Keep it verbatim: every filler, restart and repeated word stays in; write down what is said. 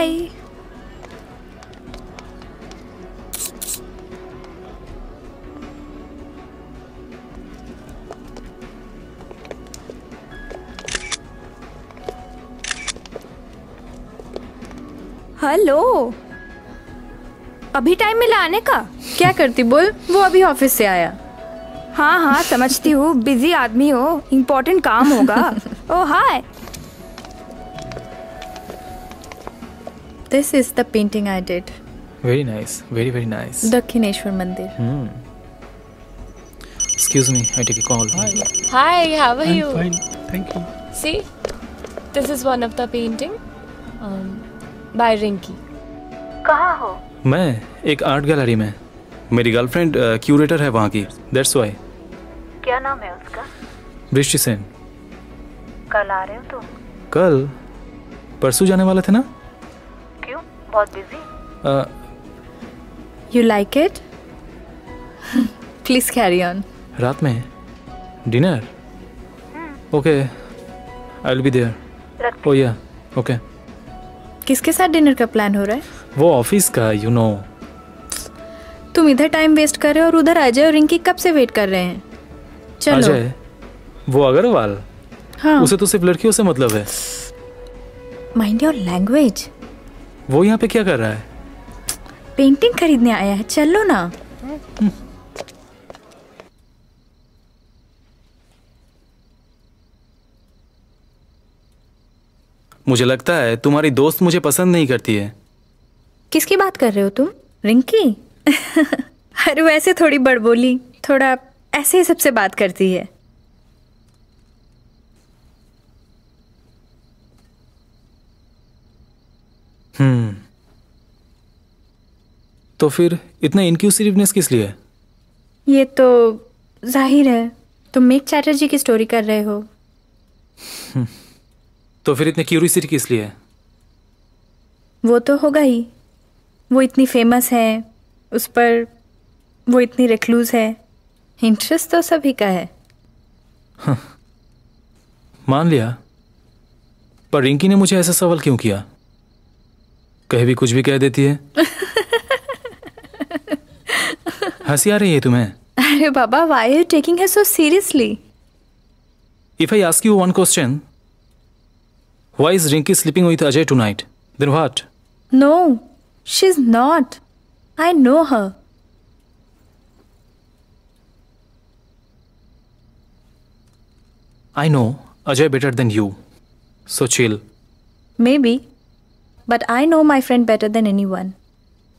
Bye. Hello, अभी time मिला आने का? क्या करती बोल? वो अभी ऑफिस से आया। हाँ हाँ समझती हूँ, बिजी आदमी हो, इम्पोर्टेंट काम होगा। ओह हाय। This is the painting I did. Very nice, very very nice. Dakshineswar मंदिर. Hmm. Excuse me, I take a call. Hi. Hi, how are I'm you? fine, thank you. See, this is one of the painting um, by Rinki. कहाँ हो? मैं एक art gallery में, मेरी girlfriend curator है वहाँ की, दैट्स व्हाई। क्या नाम है उसका? बृष्टि सेन। कल आ रहे हो तुम? कल? परसों जाने वाले थे ना? क्यों, बहुत busy? You like it? Please carry on. रात में dinner? Okay, I will be there. Oh yeah, okay. किसके साथ डिनर का प्लान हो रहा है? वो ऑफिस का, यू नो। तुम इधर टाइम वेस्ट कर रहे हो और उधर अजय और रिंकी कब से वेट कर रहे हैं? चलो। अजय? वो अग्रवाल? हाँ। उसे तो सिर्फ लड़कियों से मतलब है। Mind your language. वो यहाँ पे क्या कर रहा है? पेंटिंग खरीदने आया है, चलो ना। मुझे लगता है तुम्हारी दोस्त मुझे पसंद नहीं करती है। किसकी बात कर रहे हो तुम? रिंकी? अरे वैसे थोड़ी बड़बोली, थोड़ा ऐसे ही सबसे बात करती है। हम्म तो फिर इतना इनक्यूसिवनेस किस लिए? ये तो जाहिर है, तुम मेघ चैटर्जी की स्टोरी कर रहे हो। तो फिर इतने क्यूरियसिटी किस लिए? वो तो होगा ही, वो इतनी फेमस है, उस पर वो इतनी रिक्लूज है, इंटरेस्ट तो सभी का है। हाँ, मान लिया, पर रिंकी ने मुझे ऐसा सवाल क्यों किया? कहीं भी कुछ भी कह देती है। हंसी आ रही है तुम्हें? अरे बाबा, why are you taking her so seriously? If I ask you one question, why is Rinki sleeping with Ajay tonight? Then what? No, she's not. I know her. I know Ajay better than you, so chill. Maybe, but I know my friend better than anyone.